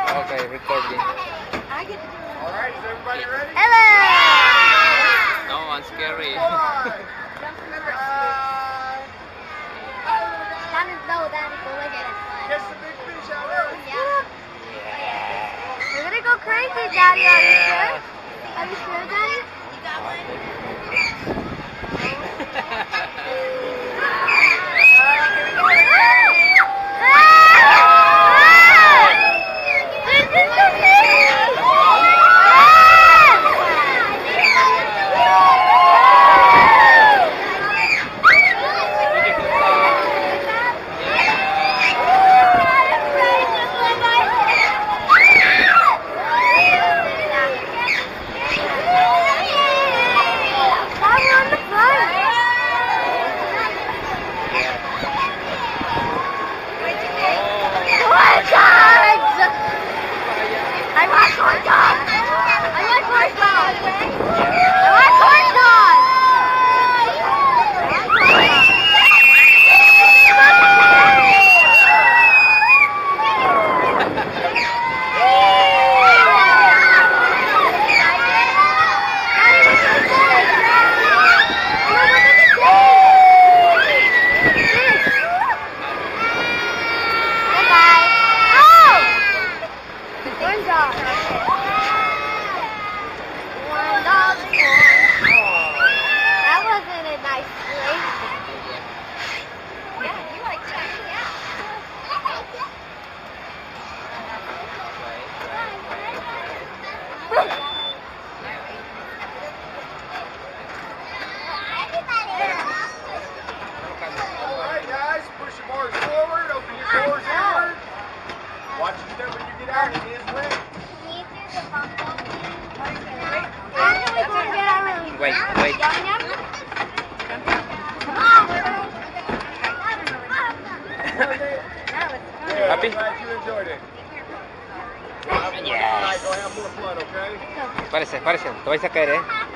Okay, recording. Alright, is everybody ready? Hello! No, I'm scary. Catch the big fish out there. We're gonna go crazy, Daddy. Are you sure? Are you sure, Daddy? Alright guys, push your bars forward, open your doors inward. Watch your step when you get out, it is wet. Wait. Happy? Glad you enjoyed it. Yes. Go have more fun, okay? Párese, te vais a caer,